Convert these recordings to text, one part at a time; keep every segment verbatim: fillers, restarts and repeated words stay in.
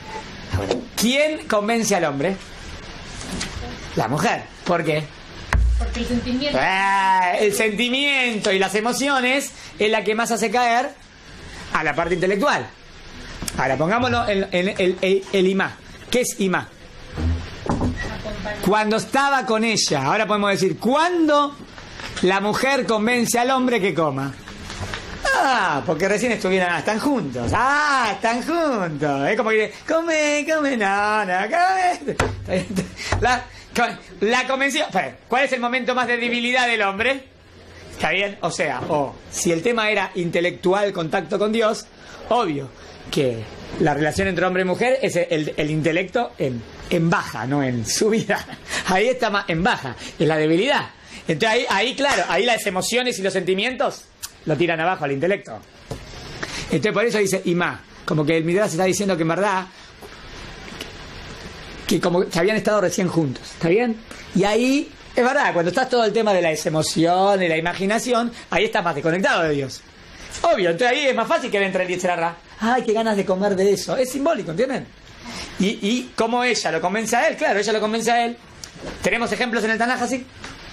Ahora, ¿quién convence al hombre? La mujer. ¿Por qué? Porque el sentimiento. Ah, el sentimiento y las emociones es la que más hace caer a la parte intelectual. Ahora, pongámoslo en, en, en, en el, el imá. ¿Qué es imá? Cuando estaba con ella. Ahora podemos decir, ¿cuándo la mujer convence al hombre que coma? Ah, porque recién estuvieran, ah, están juntos. Ah, están juntos. Es como que, come, come, no, no, come. La, la convenció. ¿Cuál es el momento más de debilidad del hombre? ¿Está bien? O sea, o si el tema era intelectual, contacto con Dios, obvio que la relación entre hombre y mujer es el, el intelecto en, en baja, no en subida. Ahí está más en baja, es la debilidad. Entonces ahí, ahí, claro, ahí las emociones y los sentimientos lo tiran abajo al intelecto. Entonces por eso dice Imá, como que el Midrash está diciendo que en verdad que como que habían estado recién juntos, ¿está bien? Y ahí, es verdad, cuando estás todo el tema de las emociones, la imaginación, ahí estás más desconectado de Dios. Obvio, entonces ahí es más fácil que le entre el Yetzer Hara. Ay, qué ganas de comer de eso. Es simbólico, ¿entienden? Y, y como ella lo convence a él, claro, ella lo convence a él. ¿Tenemos ejemplos en el Tanaj así?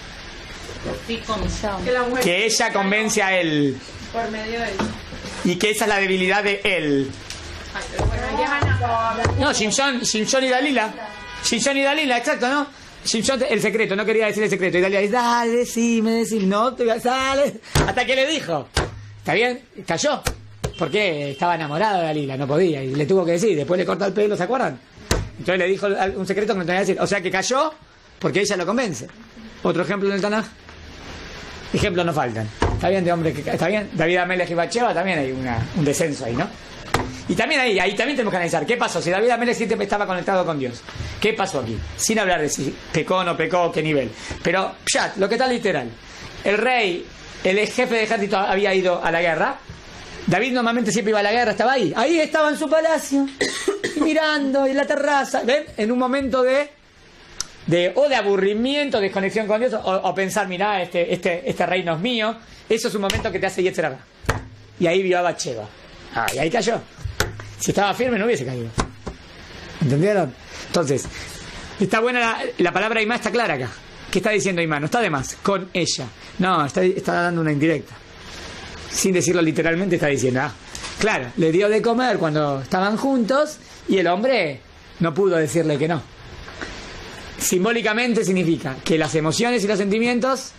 Sí, convicción. Que, que ella convence a él. Por medio de él. Y que esa es la debilidad de él. Ay, pero bueno, ya no, Shimshon, Shimshon y Dalila. Shimshon y Dalila, exacto, ¿no? Shimshon, el secreto, no quería decir el secreto. Y Dalila dice, dale, decime, decime, no, te sale. Hasta que le dijo. ¿Está bien? Cayó. Porque estaba enamorado de Dalila, no podía. Y le tuvo que decir, después le corta el pelo, ¿se acuerdan? Entonces le dijo un secreto que no tenía que decir. O sea que cayó porque ella lo convence. Otro ejemplo en el Tanaj. Ejemplos no faltan. Está bien de hombre que está bien. David Amelech y Bathsheba también hay una, un descenso ahí, ¿no? Y también ahí, ahí también tenemos que analizar qué pasó. Si David Amelech siempre estaba conectado con Dios, ¿qué pasó aquí? Sin hablar de si pecó o no pecó, qué nivel. Pero, ya, lo que está literal. El rey, el jefe de ejército había ido a la guerra. David normalmente siempre iba a la guerra, estaba ahí. Ahí estaba en su palacio, mirando en la terraza. ¿Ven? En un momento de, de o de aburrimiento, desconexión con Dios, o, o pensar, mirá, este, este, este reino es mío. Eso es un momento que te hace Yetzer Hara. Y ahí vio a Bathsheba. Ah, y ahí cayó. Si estaba firme no hubiese caído. ¿Entendieron? Entonces, está buena la, la palabra Imá, está clara acá. ¿Qué está diciendo Imá? No está de más. Con ella. No, está, está dando una indirecta. Sin decirlo literalmente está diciendo, ah, claro, le dio de comer cuando estaban juntos y el hombre no pudo decirle que no. Simbólicamente significa que las emociones y los sentimientos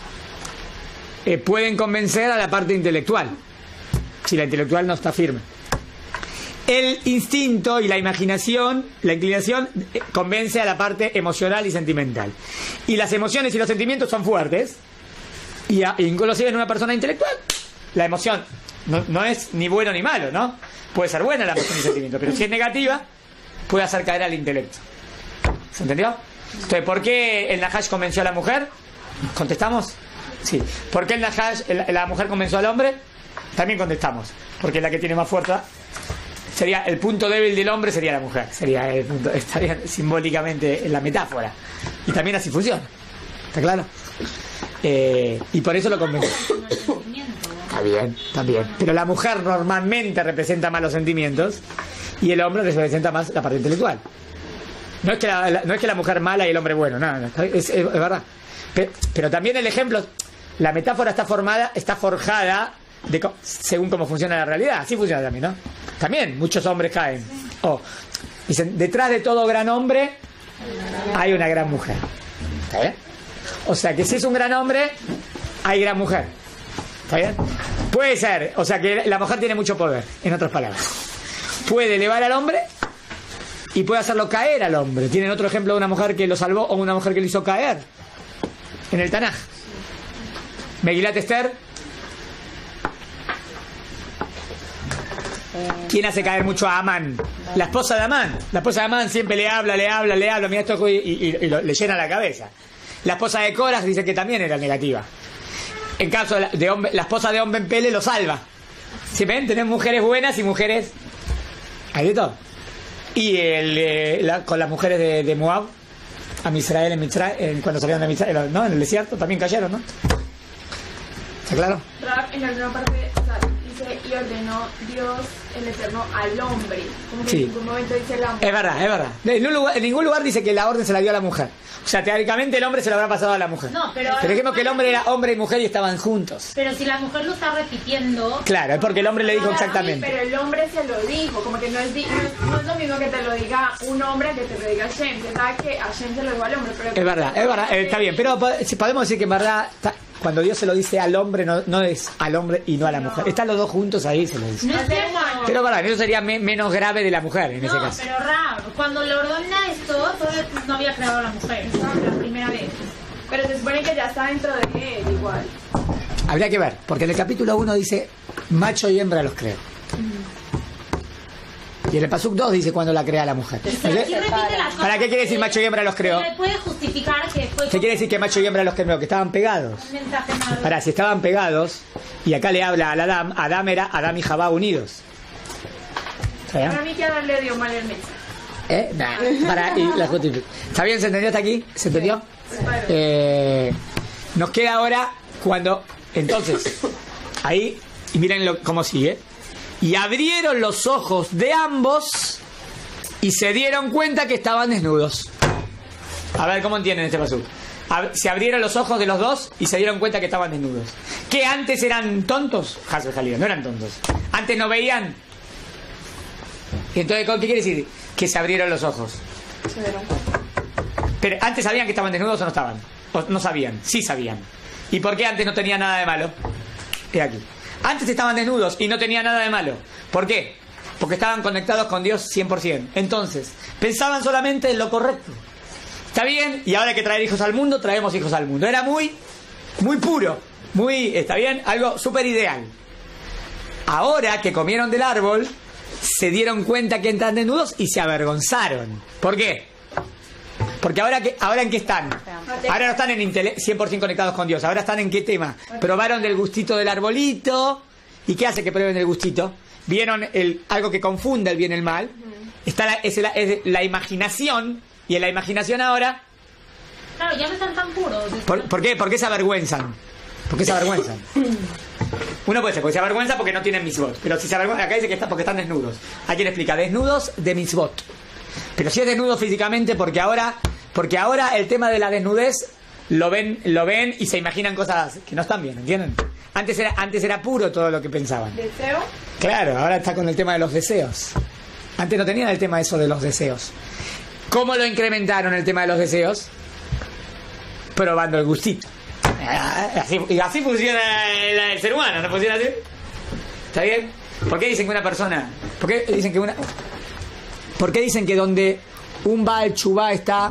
eh, pueden convencer a la parte intelectual, si la intelectual no está firme. El instinto y la imaginación, la inclinación, eh, convence a la parte emocional y sentimental. Y las emociones y los sentimientos son fuertes, y a, inclusive en una persona intelectual la emoción no, no es ni bueno ni malo, ¿no? Puede ser buena la emoción y el sentimiento, pero si es negativa, puede hacer caer al intelecto. ¿Se entendió? Entonces, ¿por qué el Nahash convenció a la mujer? ¿Contestamos? Sí. ¿Por qué el Nahash, el, la mujer convenció al hombre? También contestamos. Porque es la que tiene más fuerza. Sería el punto débil del hombre, sería la mujer. Sería el punto, estaría simbólicamente en la metáfora. Y también así funciona. ¿Está claro? Eh, y por eso lo convenció. Está bien, está bien. Pero la mujer normalmente representa más los sentimientos y el hombre representa más la parte intelectual. No es que la, la, no es que la mujer mala y el hombre bueno, no, no, es, es, es verdad. Pero, pero también el ejemplo, la metáfora está formada, está forjada de, según cómo funciona la realidad. Así funciona también, ¿no? También muchos hombres caen. Oh, dicen, detrás de todo gran hombre hay una gran mujer. ¿Está bien? O sea que si es un gran hombre, hay gran mujer. ¿Está bien? Puede ser, o sea que la mujer tiene mucho poder, en otras palabras. Puede elevar al hombre y puede hacerlo caer al hombre. ¿Tienen otro ejemplo de una mujer que lo salvó o una mujer que lo hizo caer? En el Tanaj. Megilat Esther. ¿Quién hace caer mucho a Amán? La esposa de Amán. La esposa de Amán siempre le habla, le habla, le habla, mira esto y, y, y lo, le llena la cabeza. La esposa de Coras dice que también era negativa. En caso de, la, de hombre, la esposa de Homben Pele lo salva. ¿Sí ven? Tenemos mujeres buenas y mujeres... Hay de todo. Y el, eh, la, con las mujeres de, de Moab, a Misrael, en Misrael, cuando salieron de Misrael, ¿no? En el desierto también cayeron, ¿no? ¿Está claro? En alguna parte, o sea, dice dice, y ordenó Dios el Eterno al hombre. Como que Sí. en ningún momento dice la mujer. Es verdad, es verdad. En, un lugar- en ningún lugar dice que la orden se la dio a la mujer. O sea, teóricamente el hombre se lo habrá pasado a la mujer. No, pero- Pero dijimos que el hombre era hombre y mujer y estaban juntos. Pero si la mujer lo está repitiendo, Claro, es porque el hombre le dijo Ahora sí, exactamente. pero el hombre se lo dijo, como que no es, di- no es, no es lo mismo que te lo diga un hombre que te lo diga Hashem. Se sabe que Hashem se lo dijo al hombre, pero... Es verdad, es verdad, eh, está bien. Pero po- si podemos decir que en verdad, ta- cuando Dios se lo dice al hombre, no, no es al hombre y no a la mujer. Están los dos juntos ahí, se lo dice. no es cierto. Pero es verdad, eso sería me- menos grave de la mujer en ese No, caso. pero Rab, cuando le ordena esto, todavía no había creado a la mujer, la primera vez. Pero se supone que ya está dentro de él, igual. Habría que ver, porque en el capítulo uno dice macho y hembra los creo. Y en el Pasuk dos dice cuando la crea la mujer. Y si aquí repite las cosas, ¿Para qué quiere decir macho y hembra los creó? se le puede justificar que fue ¿Qué quiere decir que macho y hembra los creó? Que estaban pegados. un mensaje malo. Ahora, si estaban pegados, y acá le habla al Adam, Adam era Adam y Jabá unidos. ¿Está bien? Para mí que Adán le dio mal el mensaje. ¿Eh? Nah, para, y la justifico. ¿Está bien? ¿Se entendió hasta aquí? ¿Se entendió? Eh, nos queda ahora cuando... Entonces, ahí, y miren lo, cómo sigue. Y abrieron los ojos de ambos y se dieron cuenta que estaban desnudos. A ver, ¿cómo entienden este paso? Se abrieron los ojos de los dos y se dieron cuenta que estaban desnudos. ¿Que antes eran tontos? Hasbe Jalil, no eran tontos. Antes no veían. Y entonces, ¿qué quiere decir? Que se abrieron los ojos. Se dieron cuenta. Pero antes sabían que estaban desnudos o no estaban. O no sabían, sí sabían. ¿Y por qué antes no tenía nada de malo? He aquí. Antes estaban desnudos y no tenía nada de malo. ¿Por qué? Porque estaban conectados con Dios cien por ciento. Entonces, pensaban solamente en lo correcto. ¿Está bien? Y ahora hay que traer hijos al mundo, traemos hijos al mundo. Era muy, muy puro. Muy, ¿está bien? Algo súper ideal. Ahora que comieron del árbol, se dieron cuenta que están desnudos y se avergonzaron. ¿Por qué? Porque ahora, que, ahora en qué están. Ahora no están en intele- cien por ciento conectados con Dios. Ahora están en qué tema. Probaron del gustito del arbolito. ¿Y qué hace que prueben el gustito? Vieron el, algo que confunde el bien y el mal. Está la, es, la, es la imaginación. Y en la imaginación ahora... Claro, ya no están tan puros. ¿Por, ¿por qué? ¿Por qué se avergüenzan? ¿Por qué se avergüenzan? Uno puede ser porque se avergüenza porque no tienen mitzvot. Pero si se avergüenza, acá dice que está porque están desnudos. Hay quien explica, desnudos de mitzvot. Pero si es desnudo físicamente porque ahora, porque ahora el tema de la desnudez lo ven, lo ven y se imaginan cosas que no están bien, ¿entienden? Antes era, antes era puro todo lo que pensaban. ¿Deseo? Claro, ahora está con el tema de los deseos. Antes no tenían el tema eso de los deseos. ¿Cómo lo incrementaron el tema de los deseos? Probando el gustito. Así, y así funciona el, el ser humano, ¿no funciona así? ¿Está bien? ¿Por qué dicen que una persona... ¿Por qué dicen que una... ¿Por qué dicen que donde un Baal Chubá está...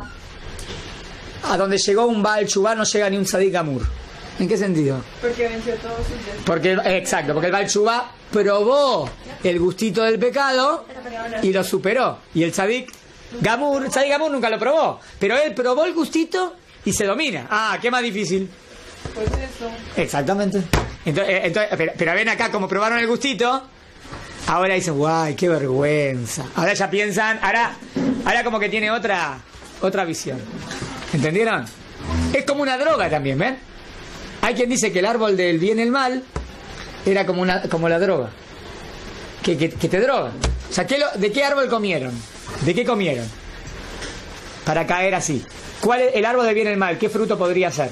A donde llegó un Baal Chubá no llega ni un Sadik Amur? ¿En qué sentido? Porque venció todos sus deseos. Porque, exacto, porque el Baal Chubá probó el gustito del pecado y lo superó. Y el Sadik Gamur, Sadik Gamur nunca lo probó, pero él probó el gustito y se domina. Ah, ¿qué más difícil? Pues eso. Exactamente. Entonces, entonces pero, pero ven acá, como probaron el gustito, ahora dicen, guay, qué vergüenza. Ahora ya piensan, ahora, ahora como que tiene otra, otra visión. ¿Entendieron? Es como una droga también, ¿ven? Hay quien dice que el árbol del bien y el mal era como una como la droga. Que, que, que te droga. O sea, ¿qué lo, ¿de qué árbol comieron? ¿De qué comieron? Para caer así. ¿Cuál es el árbol del bien y el mal? ¿Qué fruto podría ser?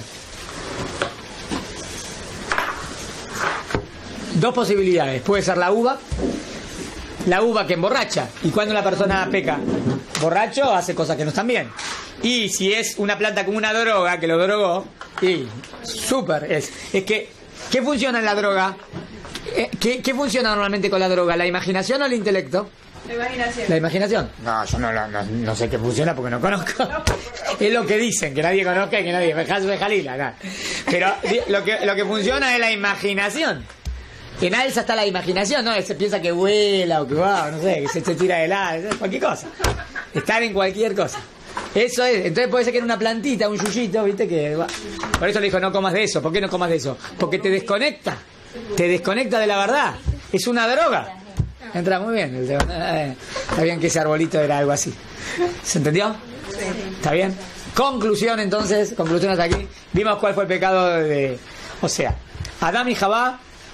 Dos posibilidades. Puede ser la uva. La uva que emborracha. ¿Y cuando una persona peca? Borracho hace cosas que no están bien. Y si es una planta como una droga que lo drogó, y súper es. Es que, ¿qué funciona en la droga? ¿Qué, ¿Qué funciona normalmente con la droga? ¿La imaginación o el intelecto? La imaginación. ¿La imaginación? No, yo no, no, no, no sé qué funciona porque no conozco. Es lo que dicen, que nadie conozca y que nadie... Hasbe Jalila, nada. Pero lo que, lo que funciona es la imaginación. En alza está la imaginación, ¿no? Se piensa que vuela o que va, no sé, que se, se tira de lado, cualquier cosa. Estar en cualquier cosa. Eso es. Entonces puede ser que en una plantita, un yuyito, ¿viste? Que va. Por eso le dijo, no comas de eso. ¿Por qué no comas de eso? Porque te desconecta. Te desconecta de la verdad. Es una droga. Entra muy bien. El eh, está bien que ese arbolito era algo así. ¿Se entendió? ¿Está bien? Conclusión, entonces. Conclusión hasta aquí. Vimos cuál fue el pecado de... O sea, Adán y Jabá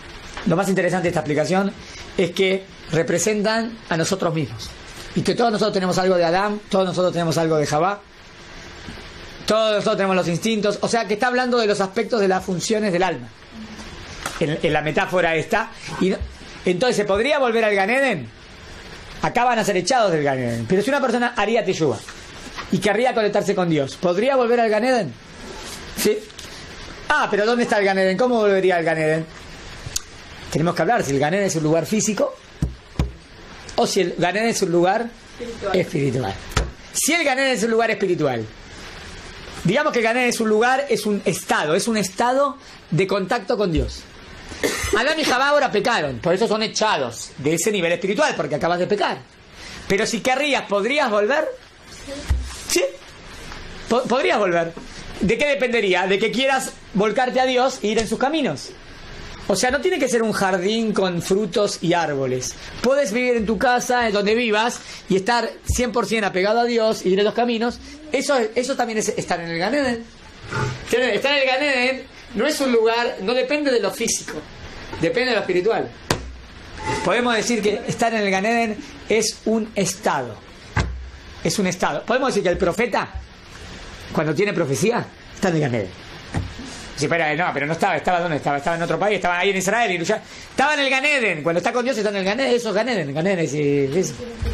lo más interesante de esta explicación es que representan a nosotros mismos. Y que todos nosotros tenemos algo de Adán, todos nosotros tenemos algo de Javá, todos nosotros tenemos los instintos. O sea, que está hablando de los aspectos de las funciones del alma. En, en la metáfora esta. Y no, entonces, ¿se podría volver al Gan Eden? Acá van a ser echados del Gan Eden. Pero si una persona haría teshuvá y querría conectarse con Dios, ¿podría volver al Gan Eden? ¿Sí? Ah, pero ¿dónde está el Gan Eden? ¿Cómo volvería al Gan Eden? Tenemos que hablar si el Gan Eden es un lugar físico o si el Gan Eden es un lugar espiritual. espiritual. Si el Gan Eden es un lugar espiritual, digamos que el Gan Eden es un lugar, es un estado, es un estado de contacto con Dios. Adán y Javá ahora pecaron, por eso son echados de ese nivel espiritual, porque acabas de pecar. Pero si querrías, ¿podrías volver? ¿Sí? ¿Podrías volver? ¿De qué dependería? De que quieras volcarte a Dios e ir en sus caminos. O sea, no tiene que ser un jardín con frutos y árboles. Puedes vivir en tu casa, en donde vivas, y estar cien por ciento apegado a Dios y ir en los caminos. Eso, eso también es estar en el Gan Eden. Estar en el Gan Eden no es un lugar, no depende de lo físico, depende de lo espiritual. Podemos decir que estar en el Gan Eden es un estado. Es un estado. Podemos decir que el profeta, cuando tiene profecía, está en el Gan Eden. Sí, pero no, pero no estaba, estaba ¿dónde estaba? Estaba en otro país, estaba ahí en Israel, y ya, estaba en el Gan Eden. Cuando está con Dios está en el Gan Eden, eso es Gan Eden, Gan Eden es, es,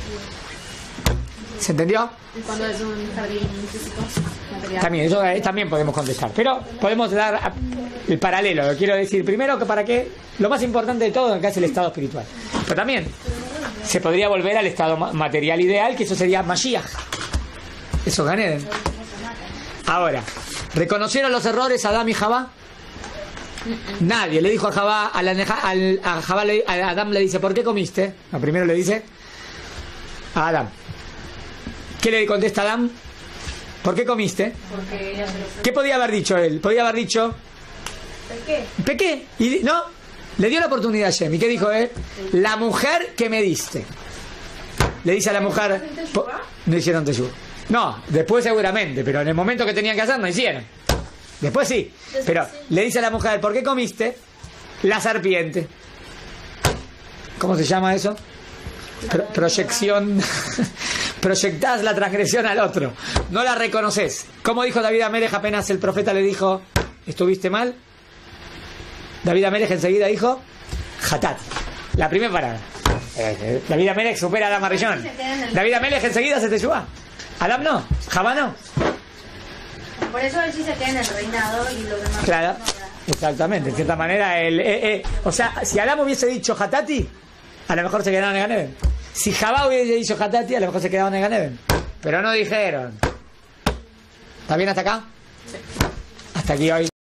¿se entendió? Cuando es un jardín físico, material. También, eso eh, también podemos contestar, pero podemos dar a, el paralelo. Lo quiero decir primero que para que lo más importante de todo acá es el estado espiritual. Pero también se podría volver al estado material ideal, que eso sería Mashiach. Eso es Gan Eden. Ahora, ¿reconocieron los errores Adán y Javá? Nadie le dijo a Javá, a, la, al, a, Javá le, a Adán le dice, ¿por qué comiste? No, primero le dice a Adán. ¿Qué le contesta Adán? ¿Por qué comiste? ¿Qué podía haber dicho él? Podía haber dicho pequé. Pequé. Y no, le dio la oportunidad a Shem. ¿Y qué dijo él? La mujer que me diste. Le dice a la mujer, no hicieron teshuvá. No, después seguramente, pero en el momento que tenían que hacer no hicieron. Después sí, pero le dice a la mujer, ¿por qué comiste? La serpiente. ¿Cómo se llama eso? Pro- proyección. Proyectás la transgresión al otro. No la reconoces. ¿Cómo dijo David Amelech apenas el profeta le dijo, ¿estuviste mal? David Amelech enseguida dijo, Hatat. La primera parada. Eh, David Amelech supera a Adam Arillón. David Amelech enseguida se te suba. Adam no, Javá no. Por eso él sí se queda en el reinado y los demás. Claro, exactamente. De cierta manera, el, eh, eh, o sea, si Adam hubiese dicho Hatati, a lo mejor se quedaron en el Gan Eden. Si Javá hubiese dicho Hatati, a lo mejor se quedaron en el Gan Eden. Pero no dijeron. ¿Está bien hasta acá? Sí. Hasta aquí hoy.